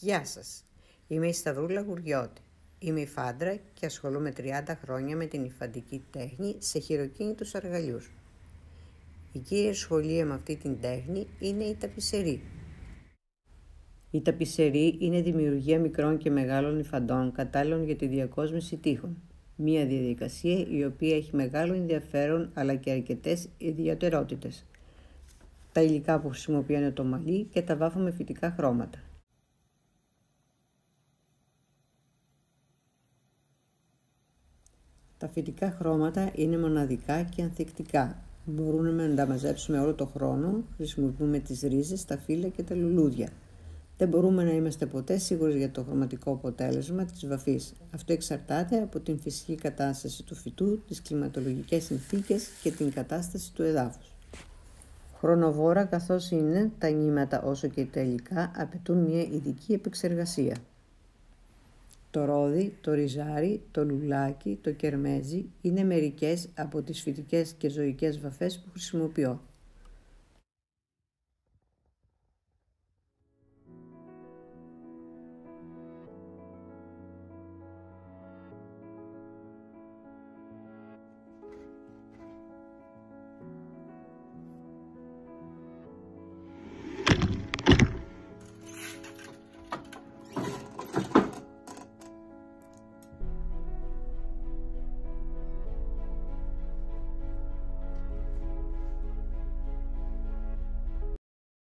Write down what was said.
Γεια σας, είμαι η Σταυρούλα Γουργιώτη. Είμαι υφάντρα και ασχολούμαι 30 χρόνια με την υφαντική τέχνη σε χειροκίνητους αργαλιούς. Η κύρια σχολεία με αυτή την τέχνη είναι η ταπισσερή. Η ταπισσερή είναι δημιουργία μικρών και μεγάλων υφαντών κατάλληλων για τη διακόσμηση τείχων. Μία διαδικασία η οποία έχει μεγάλο ενδιαφέρον αλλά και αρκετές ιδιαιτερότητες. Τα υλικά που χρησιμοποιώ είναι το μαλλί και τα βάφω με φυτικά χρώματα. Τα φυτικά χρώματα είναι μοναδικά και ανθεκτικά. Μπορούμε να τα μαζέψουμε όλο το χρόνο, χρησιμοποιούμε τις ρίζες, τα φύλλα και τα λουλούδια. Δεν μπορούμε να είμαστε ποτέ σίγουροι για το χρωματικό αποτέλεσμα της βαφής. Αυτό εξαρτάται από την φυσική κατάσταση του φυτού, τις κλιματολογικές συνθήκες και την κατάσταση του εδάφους. Χρονοβόρα καθώς είναι, τα νήματα όσο και τα υλικά απαιτούν μια ειδική επεξεργασία. Το ρόδι, το ριζάρι, το λουλάκι, το κερμέζι είναι μερικές από τις φυτικές και ζωικές βαφές που χρησιμοποιώ.